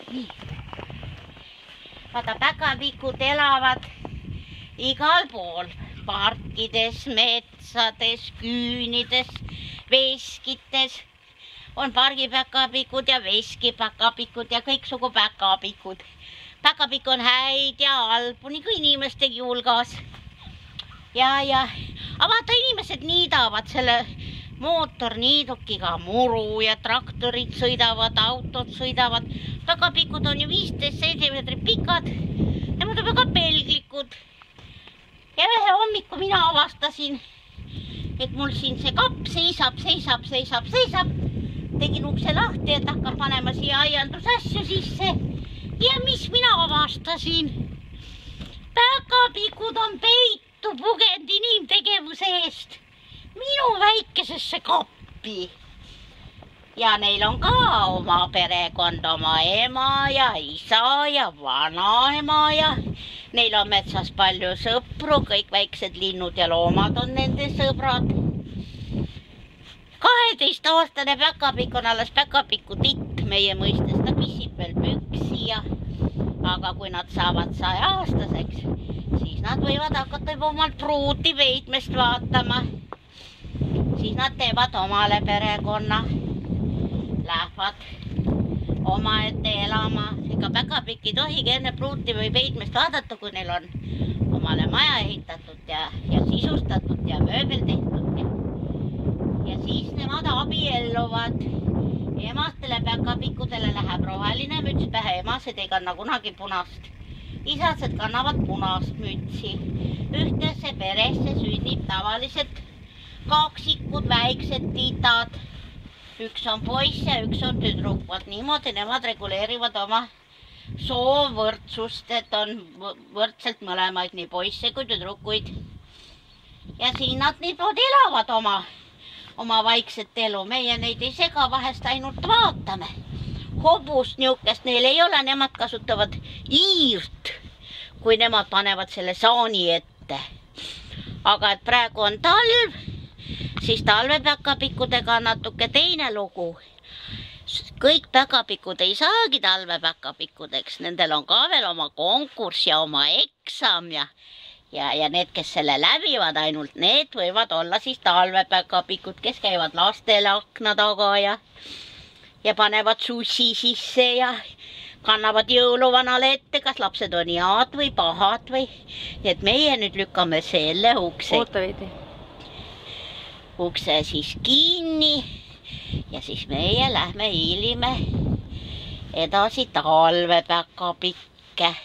Nii. Vaata, päkapikud elavad igal pool. Parkides, metsades, küünides, veskites. On pargipäkapikud ja veskipäkapikud ja kõiksugu päkapikud. Päkapik on häid ja halbu, nii kui inimestegi hulgas. Ja. Aga vaata, inimesed niidavad selle mootorniidukiga muru ja traktorid sõidavad, autod sõidavad. Päkapikud on ju 15 centimeetrit pikad ja nad on väga pelglikud. Ja ühe hommiku mina avastasin, et mul siin see kapp seisab. Tegin ukse lahti, et hakkab panema siia aiandusasju sisse. Ja mis mina avastasin? Päkapikud on peitu pugenud inimtegevuse eest minu väikesesse kappi. Ja neil on ka oma perekond, oma ema ja isa ja vanaema ja neil on metsas palju sõpru, kõik väiksed linnud ja loomad on nende sõbrad. 12-aastane päkapik on alles päkapiku titt meie mõistes, ta pissib veel püksi ja aga kui nad saavad 100-aastaseks, siis nad võivad hakata juba omalt pruuti peitmest vaatama. Siis nad teevad omale perekonna, lähevad omaette elama. Ega päkapik ei tohigi enne pruuti või peitmest vaadata, kui neil on omale maja ehitatud ja sisustatud ja mööbel tehtud. Ja siis nemad abielluvad. Emastele päkapikudele läheb roheline müts pähe, emased ei kanna kunagi punast. Isased kannavad punast mütsi. Ühtesse peresse sünnib tavaliselt kaksikud väiksed titad. Üks on poiss ja üks on tüdruk. Vaat niimoodi nemad reguleerivad oma soovõrdsust, et on võrdselt mõlemaid nii poisse kui tüdrukuid. Ja siin nad niimoodi elavad oma vaikset elu. Meie neid ei sega, vahest ainult vaatame. Hobust niukest neil ei ole, nemad kasutavad iirt, kui nemad panevad selle saani ette. Aga et praegu on talv, siis talvepäkapikkudega on natuke teine lugu. Kõik päkapikud ei saagi talvepäkapikkudeks, nendel on ka veel oma konkurss ja oma eksam ja need, kes selle läbivad ainult, need võivad olla siis talvepäkapikud, kes käivad lastele akna taga ja panevad sussi sisse ja kannavad jõuluvanale ette, kas lapsed on head või pahad või. Nii et meie nüüd lükkame selle ukse. Oota veidi. Ukse siis kinni ja siis meie lähme hiilime edasi talvepäkapikke.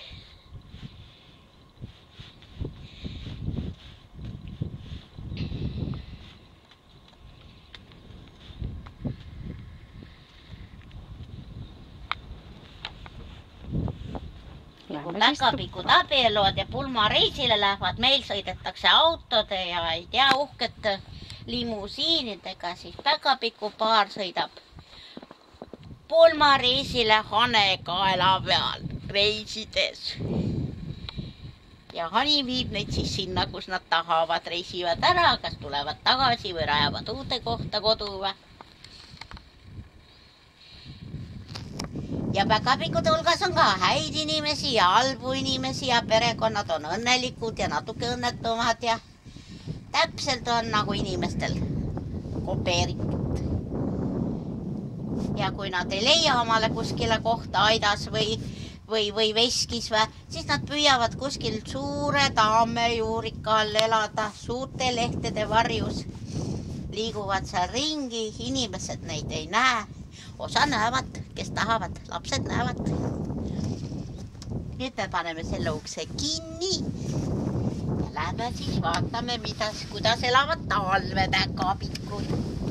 Kui päkapikud abielluvad ja pulmareisile lähevad, meil sõidetakse autode ja ei tea uhkete limusiinidega, siis päkapikupaar sõidab pulmareisile hanekaela peal reisides. Ja hani viib neid siis sinna, kus nad tahavad, reisivad ära, kas tulevad tagasi või rajavad uude kohta kodu või. Ja päkapikude hulgas on ka häid inimesi ja halbu inimesi ja perekonnad on õnnelikud ja natuke õnnetumad ja täpselt on nagu inimestel kopeeritud. Ja kui nad ei leia omale kuskile kohta aidas või veskis, siis nad püüavad kuskil suure taamejuurika all elada, suurte lehtede varjus. Liiguvad seal ringi, inimesed neid ei näe. Osa näevad, kes tahavad, lapsed näevad. Nüüd me paneme selle ukse kinni ja lähme siis vaatame, kuidas elavad talvepäkapikud.